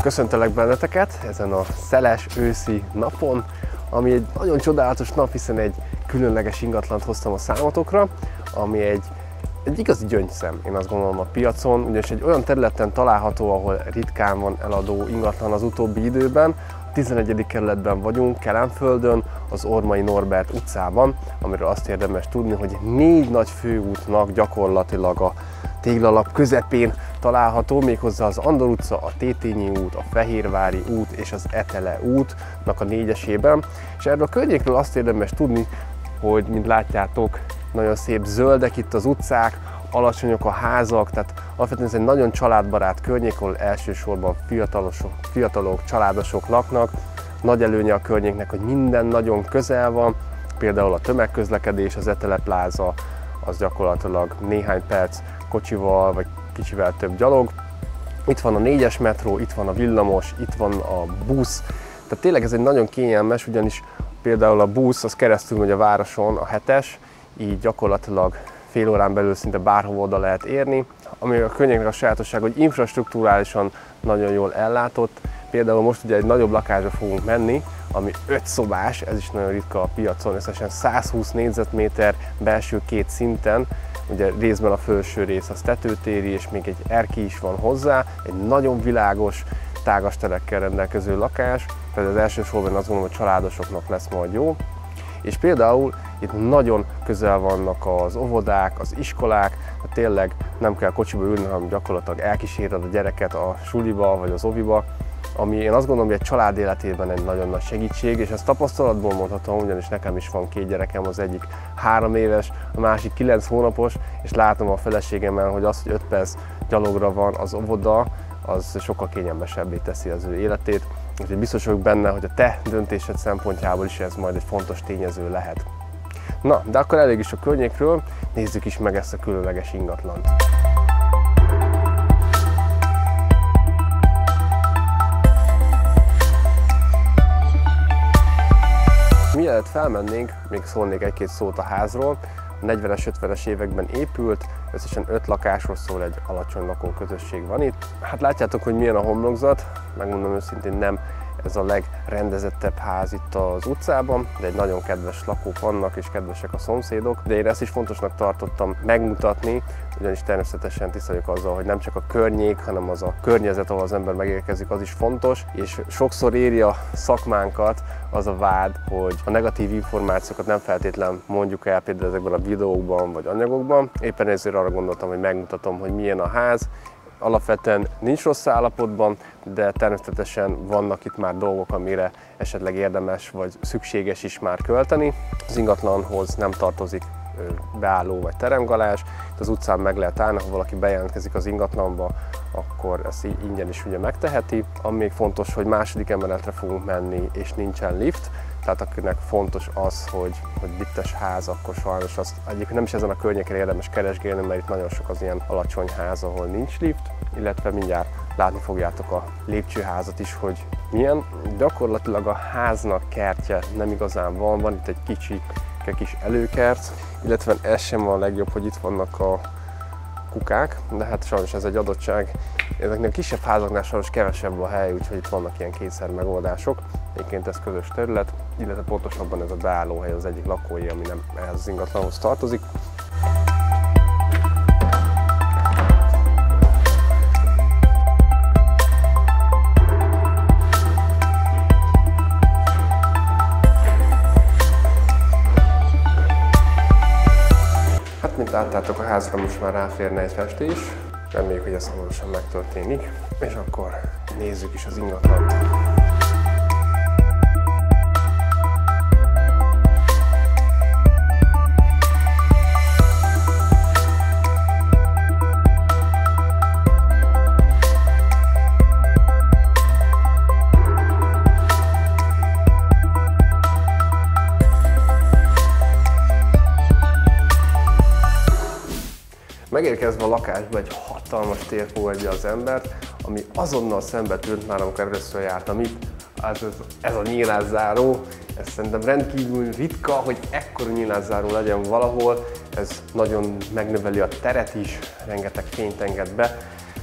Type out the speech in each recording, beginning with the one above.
Köszöntelek benneteket ezen a szeles őszi napon, ami egy nagyon csodálatos nap, hiszen egy különleges ingatlant hoztam a számotokra, ami egy igazi gyöngyszem, én azt gondolom a piacon, ugyanis egy olyan területen található, ahol ritkán van eladó ingatlan az utóbbi időben. A 11. kerületben vagyunk, Kelenföldön, az Ormai Norbert utcában, amiről azt érdemes tudni, hogy 4 nagy főútnak gyakorlatilag a téglalap közepén található, méghozzá az Andor utca, a Tétényi út, a Fehérvári út és az Etele útnak a 4-esében. És erről a környékről azt érdemes tudni, hogy mint látjátok, nagyon szép zöldek itt az utcák, alacsonyok a házak, tehát alapvetően ez egy nagyon családbarát környék, ahol elsősorban fiatalok, családosok laknak. Nagy előnye a környéknek, hogy minden nagyon közel van, például a tömegközlekedés, az Etele pláza, az gyakorlatilag néhány perc kocsival vagy kicsivel több gyalog. Itt van a 4-es metró, itt van a villamos, itt van a busz, tehát tényleg ez egy nagyon kényelmes, ugyanis például a busz az keresztül megy a városon, a 7-es, így gyakorlatilag fél órán belül szinte bárhova oda lehet érni. Ami a környéknek a sajátosság, hogy infrastrukturálisan nagyon jól ellátott. Például most ugye egy nagyobb lakásra fogunk menni, ami 5 szobás, ez is nagyon ritka a piacon, összesen 120 négyzetméter belső 2 szinten. Ugye részben a felső rész az tetőtéri, és még egy erkély is van hozzá, egy nagyon világos, tágas terekkel rendelkező lakás, tehát az elsősorban azt gondolom, hogy családosoknak lesz majd jó. És például itt nagyon közel vannak az óvodák, az iskolák, tehát tényleg nem kell kocsiba ülni, hanem gyakorlatilag elkíséred a gyereket a suliba vagy az oviba, ami én azt gondolom, hogy egy család életében egy nagyon nagy segítség, és ezt tapasztalatból mondhatom, ugyanis nekem is van 2 gyerekem, az egyik 3 éves, a másik 9 hónapos, és látom a feleségemmel, hogy az, hogy 5 perc gyalogra van az óvoda, az sokkal kényelmesebbé teszi az ő életét. Úgyhogy biztos vagyok benne, hogy a te döntésed szempontjából is ez majd egy fontos tényező lehet. Na, de akkor elég is a környékről, nézzük is meg ezt a különleges ingatlant. Mielőtt felmennénk, még szólnék egy-két szót a házról. A 40-es, 50-es években épült, összesen 5 lakásról szól, egy alacsony lakóközösség van itt. Hát látjátok, hogy milyen a homlokzat, megmondom őszintén, nem ez a legrendezettebb ház itt az utcában, de egy nagyon kedves lakók vannak és kedvesek a szomszédok. De én ezt is fontosnak tartottam megmutatni, ugyanis természetesen tiszteljük azzal, hogy nem csak a környék, hanem az a környezet, ahol az ember megérkezik, az is fontos, és sokszor éri a szakmánkat az a vád, hogy a negatív információkat nem feltétlenül mondjuk el például ezekben a videókban vagy anyagokban. Éppen ezért arra gondoltam, hogy megmutatom, hogy milyen a ház. Alapvetően nincs rossz állapotban, de természetesen vannak itt már dolgok, amire esetleg érdemes vagy szükséges is már költeni. Az ingatlanhoz nem tartozik beálló vagy teremgalázs. Itt az utcán meg lehet állni, ha valaki bejelentkezik az ingatlanba, akkor ezt ingyen is ugye megteheti. Ami még fontos, hogy második emeletre fogunk menni, és nincsen lift. Tehát akinek fontos az, hogy liftes ház, akkor sajnos azt egyébként nem is ezen a környéken érdemes keresgélni, mert itt nagyon sok az ilyen alacsony ház, ahol nincs lift, illetve mindjárt látni fogjátok a lépcsőházat is, hogy milyen. Gyakorlatilag a háznak kertje nem igazán van itt egy kis előkert, illetve ez sem van a legjobb, hogy itt vannak a kukák, de hát sajnos ez egy adottság. Ezeknél a kisebb házaknál sajnos kevesebb a hely, úgyhogy itt vannak ilyen kényszer megoldások. Egyébként ez közös terület, illetve pontosabban ez a beállóhely az egyik lakói, ami nem ehhez az ingatlanhoz tartozik. Hát, mint láttátok, a házra most már ráférne egy festés. Reméljük, hogy ez hamarosan megtörténik, és akkor nézzük is az ingatlant. Megérkezve a lakásba egy hatalmas tér fogadja az embert, ami azonnal szembe tűnt már, amikor először jártam itt, ez a nyilászáró. Ez szerintem rendkívül ritka, hogy ekkora nyilászáró legyen valahol. Ez nagyon megnöveli a teret is, rengeteg fényt enged be.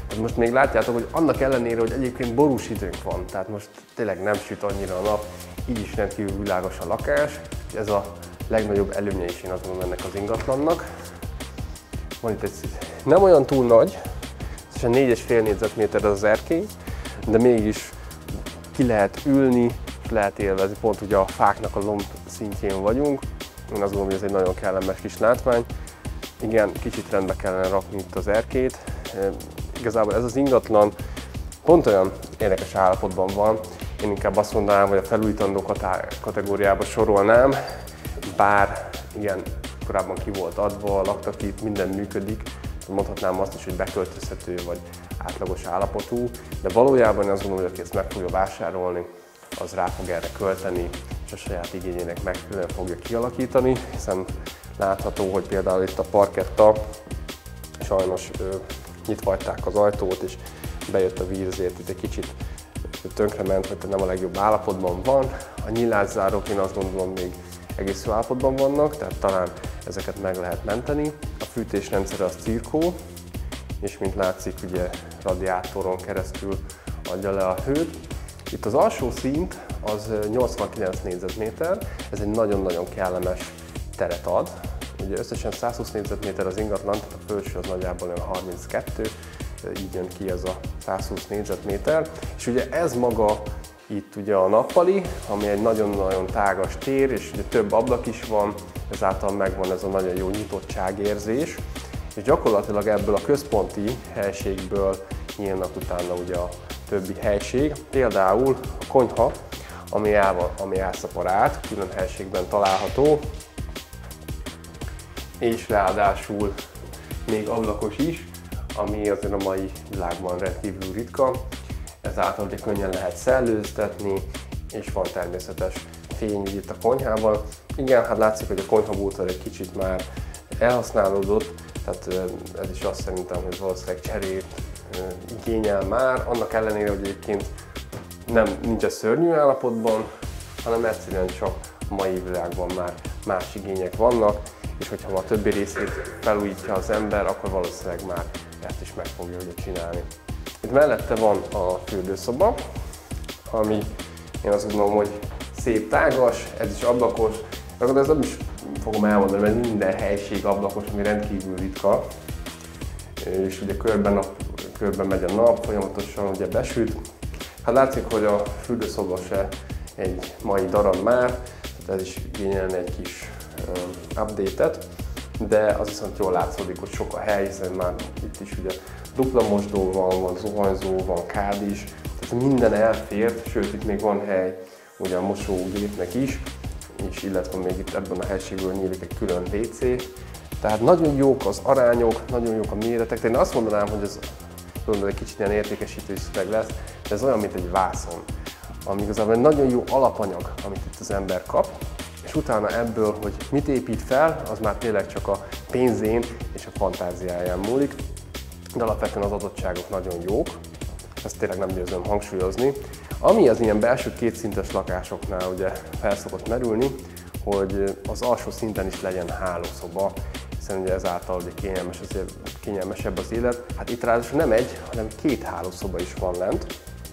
Most még látjátok, hogy annak ellenére, hogy egyébként borús időnk van, tehát most tényleg nem süt annyira a nap, így is rendkívül világos a lakás. Ez a legnagyobb előnye is én azt mondom ennek az ingatlannak. Van itt egy nem olyan túl nagy, és 4,5 négyzetméter az erkély, de mégis ki lehet ülni, és lehet élvezni. Pont ugye a fáknak a lomb szintjén vagyunk. Én azt gondolom, hogy ez egy nagyon kellemes kis látvány. Igen, kicsit rendbe kellene rakni itt az erkélyt. Igazából ez az ingatlan pont olyan érdekes állapotban van. Én inkább azt mondanám, hogy a felújítandó kategóriába sorolnám, bár igen, korábban ki volt adva, laktak itt, minden működik. Mondhatnám azt is, hogy beköltözhető vagy átlagos állapotú, de valójában azt gondolom, hogy aki ezt meg fogja vásárolni, az rá fog erre költeni, és a saját igényének megfelelően fogja kialakítani, hiszen látható, hogy például itt a parketta sajnos nyitva hagyták az ajtót, és bejött a víz, ezért itt egy kicsit tönkrement, hogy nem a legjobb állapotban van. A nyilászárók én azt gondolom még egész jó állapotban vannak, tehát talán ezeket meg lehet menteni. A fűtésrendszer az cirkó, és mint látszik, ugye radiátoron keresztül adja le a hőt. Itt az alsó szint az 89 négyzetméter, ez egy nagyon-nagyon kellemes teret ad. Ugye összesen 120 négyzetméter az ingatlan, tehát a felső az nagyjából olyan 32, így jön ki ez a 120 négyzetméter. És ugye ez maga itt ugye a nappali, ami egy nagyon-nagyon tágas tér, és ugye több ablak is van, ezáltal megvan ez a nagyon jó nyitottságérzés. És gyakorlatilag ebből a központi helységből nyílnak utána ugye a többi helység, például a konyha, ami elszeparált, külön helységben található, és ráadásul még ablakos is, ami azért a mai világban rendkívül ritka, ezáltal ugye könnyen lehet szellőztetni, és van természetes fény itt a konyhával. Igen, hát látszik, hogy a konyhabútor egy kicsit már elhasználódott, tehát ez is azt szerintem, hogy valószínűleg cserét igényel már, annak ellenére, hogy egyébként nincs a szörnyű állapotban, hanem egyszerűen csak a mai világban már más igények vannak, és hogyha a többi részét felújítja az ember, akkor valószínűleg már ezt is meg fogja ugye csinálni. Itt mellette van a fürdőszoba, ami én azt gondolom, hogy szép tágas, ez is ablakos, de ezt nem is fogom elmondani, mert minden helység ablakos, ami rendkívül ritka, és ugye körben megy a nap, folyamatosan ugye besüt. Hát látszik, hogy a fürdőszoba se egy mai darab már, tehát ez is igényelne egy kis update-et, de az viszont jól látszódik, hogy sok a hely, hiszen már itt is ugye dupla mosdó van zuhanyzó, van kád is, tehát minden elfért, sőt itt még van hely ugye a mosógépnek is, és illetve még itt ebben a helységből nyílik egy külön WC. Tehát nagyon jók az arányok, nagyon jók a méretek. Én azt mondanám, hogy ez egy kicsit ilyen értékesítő szöveg lesz, de ez olyan, mint egy vászon, ami igazából egy nagyon jó alapanyag, amit itt az ember kap, és utána ebből, hogy mit épít fel, az már tényleg csak a pénzén és a fantáziáján múlik, de alapvetően az adottságok nagyon jók, ezt tényleg nem győzöm hangsúlyozni. Ami az ilyen belső kétszintes lakásoknál ugye felszokott merülni, hogy az alsó szinten is legyen hálószoba, hiszen ugye ezáltal ugye kényelmesebb az élet. Hát itt ráadásul nem egy, hanem 2 hálószoba is van lent,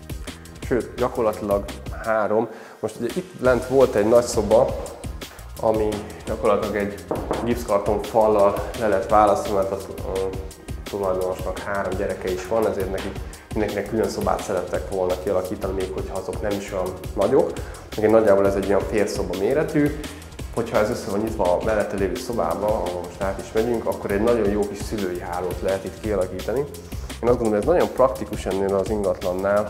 sőt gyakorlatilag 3. Most ugye itt lent volt egy nagy szoba, ami gyakorlatilag egy gipszkarton fallal le lett választva, mert a tulajdonosnak 3 gyereke is van, ezért mindenkinek külön szobát szerettek volna kialakítani, még hogyha azok nem is olyan nagyok. Nagyjából ez egy olyan félszoba méretű. Hogyha ez össze van nyitva a mellette lévő szobába, ahol most át is megyünk, akkor egy nagyon jó kis szülői hálót lehet itt kialakítani. Én azt gondolom, hogy ez nagyon praktikus ennél az ingatlannál,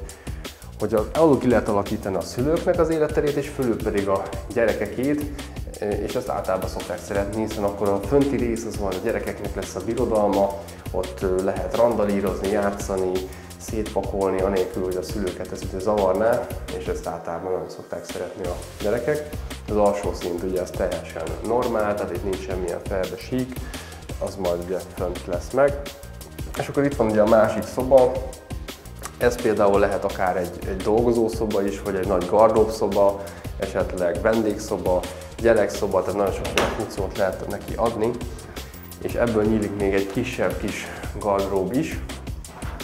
hogy alul ki lehet alakítani a szülőknek az életterét, és fölül pedig a gyerekekét, és ezt általában szokták szeretni, hiszen akkor a fönti rész az van, a gyerekeknek lesz a birodalma, ott lehet randalírozni, játszani, szétpakolni, anélkül, hogy a szülőket ez ugye zavarná, és ezt általában nagyon szokták szeretni a gyerekek. Az alsó szint ugye az teljesen normál, tehát itt nincs semmilyen ferde sík, az majd ugye fönt lesz meg. És akkor itt van ugye a másik szoba, ez például lehet akár egy dolgozószoba is, vagy egy nagy gardróbszoba, esetleg vendégszoba, gyerekszoba, tehát nagyon sokféle funkciót lehet neki adni. És ebből nyílik még egy kisebb kis gardrób is,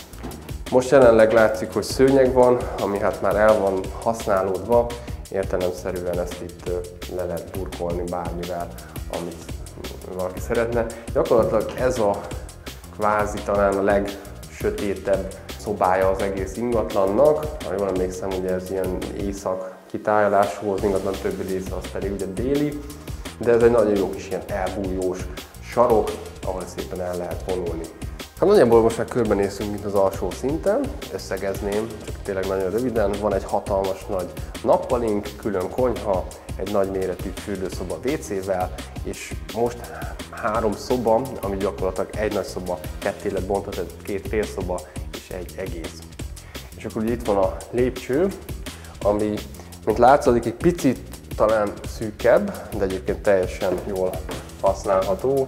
Most jelenleg látszik, hogy szőnyeg van, ami hát már el van használódva, értelemszerűen ezt itt le lehet burkolni bármivel, amit valaki szeretne. Gyakorlatilag ez a kvázi talán a legsötétebb szobája az egész ingatlannak. Ha jól emlékszem, ugye ez ilyen észak kitájolású, az ingatlan többi része az pedig ugye déli, de ez egy nagyon jó kis ilyen elbújós sarok, ahol szépen el lehet vonulni. Hát nagyjából most már körbenézünk, mint az alsó szinten, összegezném, csak tényleg nagyon röviden. Van egy hatalmas nagy nappalink, külön konyha, egy nagy méretű fürdőszoba WC-vel, és most 3 szoba, ami gyakorlatilag egy nagy szoba, ketté lett bontva, tehát 2 félszoba és egy egész. És akkor ugye itt van a lépcső, ami, mint látszik, egy picit talán szűkebb, de egyébként teljesen jól használható.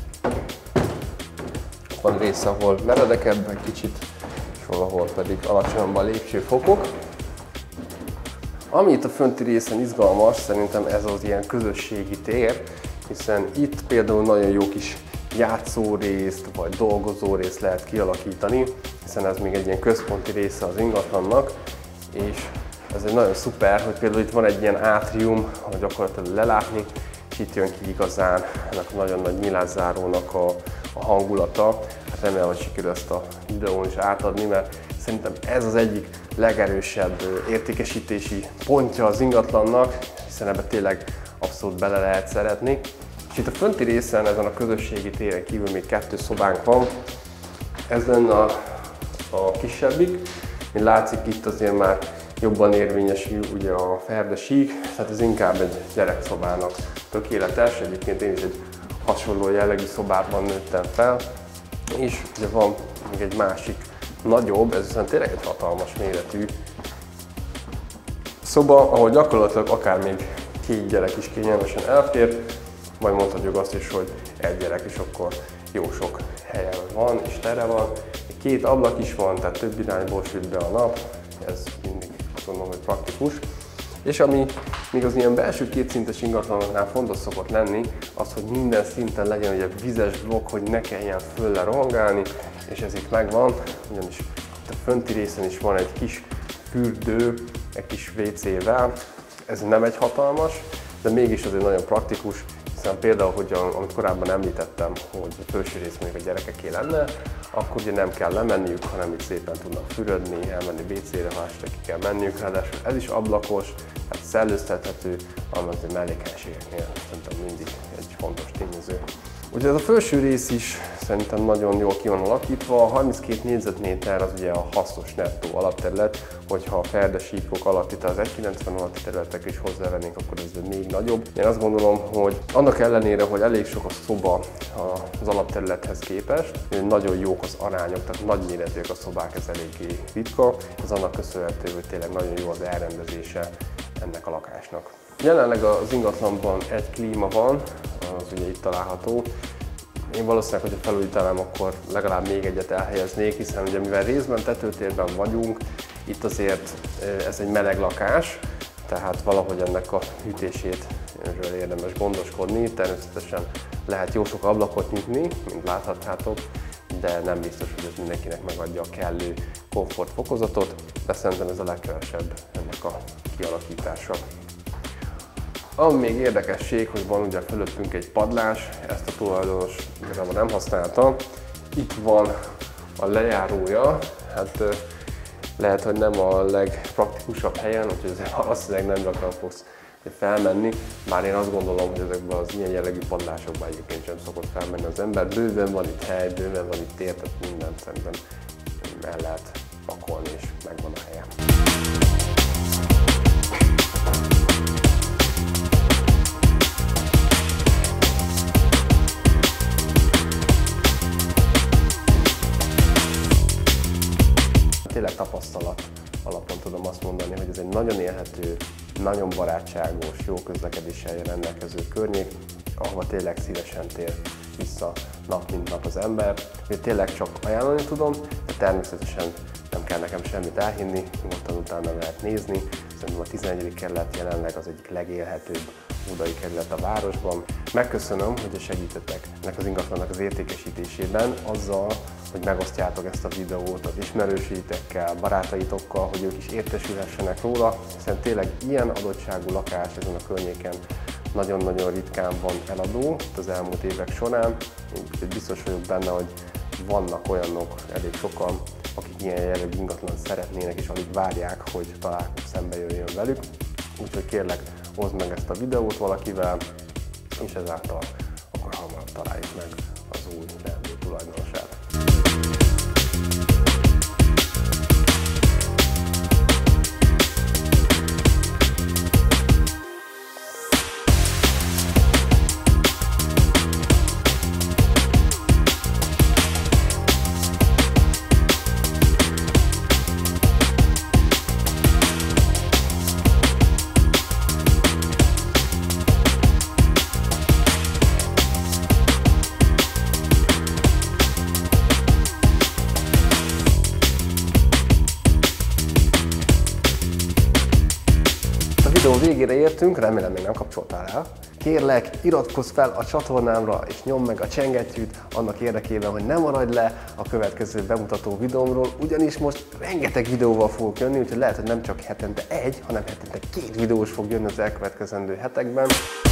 Van része, ahol meredekebb egy kicsit, és valahol pedig alacsonyabb a lépcsőfokok. Ami itt a fönti részen izgalmas, szerintem ez az ilyen közösségi tér, hiszen itt például nagyon jó kis játszórészt vagy dolgozórészt lehet kialakítani, hiszen ez még egy ilyen központi része az ingatlannak, és ez egy nagyon szuper, hogy például itt van egy ilyen átrium, ahol gyakorlatilag lelátni, és itt jön ki igazán ennek a nagyon nagy nyilászárónak a hangulata. Hát remélem, hogy sikerül ezt a videón is átadni, mert szerintem ez az egyik legerősebb értékesítési pontja az ingatlannak, hiszen ebbe tényleg abszolút bele lehet szeretni. És itt a fönti részen, ezen a közösségi téren kívül még 2 szobánk van. Ez lenne a kisebbik. Mint látszik, itt azért már jobban érvényesül ugye a ferdesík, tehát ez inkább egy gyerekszobának tökéletes. Egyébként én is egy hasonló jellegű szobában nőttem fel. És ugye van még egy másik nagyobb, ez viszont tényleg egy hatalmas méretű szoba, ahol gyakorlatilag akár még 2 gyerek is kényelmesen elfér, majd mondhatjuk azt is, hogy egy gyerek is akkor jó sok helye van és tere van. 2 ablak is van, tehát több irányból süt be a nap, ez mindig azt mondom, hogy praktikus. És ami még az ilyen belső kétszintes ingatlanoknál fontos szokott lenni, az, hogy minden szinten legyen ugye vizes blokk, hogy ne kelljen fölle rohangálni, és ez itt megvan, ugyanis itt a fönti részen is van egy kis fürdő, egy kis WC-vel. Ez nem egy hatalmas, de mégis azért nagyon praktikus, hiszen például, hogy amit korábban említettem, hogy a felső rész még a gyerekeké lenne, akkor ugye nem kell lemenniük, hanem itt szépen tudnak fürödni, elmenni WC-re, ha este ki kell menniük, ráadásul ez is ablakos, tehát szellőztethető, ami azért mellékhelyiségeknél szerintem mindig egy fontos tényező. Ugye ez a felső rész is szerintem nagyon jól ki van alakítva, a 32 négyzetméter az ugye a hasznos nettó alapterület, hogyha a ferdesíkok alatt itt az 1,90 alatti területek is hozzávennénk, akkor ez még nagyobb. Én azt gondolom, hogy annak ellenére, hogy elég sok a szoba az alapterülethez képest, nagyon jók az arányok, tehát nagy méretűek a szobák, ez eléggé ritka, ez annak köszönhető, hogy tényleg nagyon jó az elrendezése ennek a lakásnak. Jelenleg az ingatlanban egy klíma van, az ugye itt található. Én valószínűleg, hogyha felújítanám, akkor legalább még egyet elhelyeznék, hiszen ugye mivel részben tetőtérben vagyunk, itt azért ez egy meleg lakás, tehát valahogy ennek a hűtéséről érdemes gondoskodni. Természetesen lehet jó sok ablakot nyitni, mint láthatjátok, de nem biztos, hogy ez mindenkinek megadja a kellő komfortfokozatot, de szerintem ez a legkevesebb ennek a kialakítása. Ami még érdekesség, hogy van ugye fölöttünk egy padlás, ezt a tulajdonos igazából nem használta. Itt van a lejárója, hát lehet, hogy nem a legpraktikusabb helyen, úgyhogy azért valószínűleg nem gyakran fogsz felmenni, bár én azt gondolom, hogy ezekben az ilyen jellegű padlásokban egyébként sem szokott felmenni az ember. Bőven van itt hely, bőven van itt tér, tehát mindent szerintem el lehet pakolni és megvan a helye. Tényleg tapasztalat alapon tudom azt mondani, hogy ez egy nagyon élhető, nagyon barátságos, jó közlekedéssel rendelkező környék, ahova tényleg szívesen tér vissza nap mint nap az ember. Én tényleg csak ajánlani tudom, de természetesen nem kell nekem semmit elhinni, nyugodtan utána lehet nézni. Szerintem a 11. kerület jelenleg az egyik legélhetőbb Budai kerület a városban. Megköszönöm, hogy segítettek ennek az ingatlannak az értékesítésében azzal, hogy megosztjátok ezt a videót az ismerőseitekkel, barátaitokkal, hogy ők is értesülhessenek róla, hiszen tényleg ilyen adottságú lakás ezen a környéken nagyon-nagyon ritkán van eladó az elmúlt évek során. Én biztos vagyok benne, hogy vannak olyanok elég sokan, akik ilyen jellegű ingatlan szeretnének és alig várják, hogy találkozó szembe jöjjön velük. Úgyhogy kérlek, oszd meg ezt a videót valakivel, és ezáltal akkor hamarabb találjuk meg az új leendő tulajdonosát. A videó végére értünk, remélem még nem kapcsoltál el. Kérlek, iratkozz fel a csatornámra és nyomd meg a csengettyűt annak érdekében, hogy ne maradj le a következő bemutató videómról, ugyanis most rengeteg videóval fogok jönni, úgyhogy lehet, hogy nem csak hetente egy, hanem hetente 2 videós fog jönni az elkövetkezendő hetekben.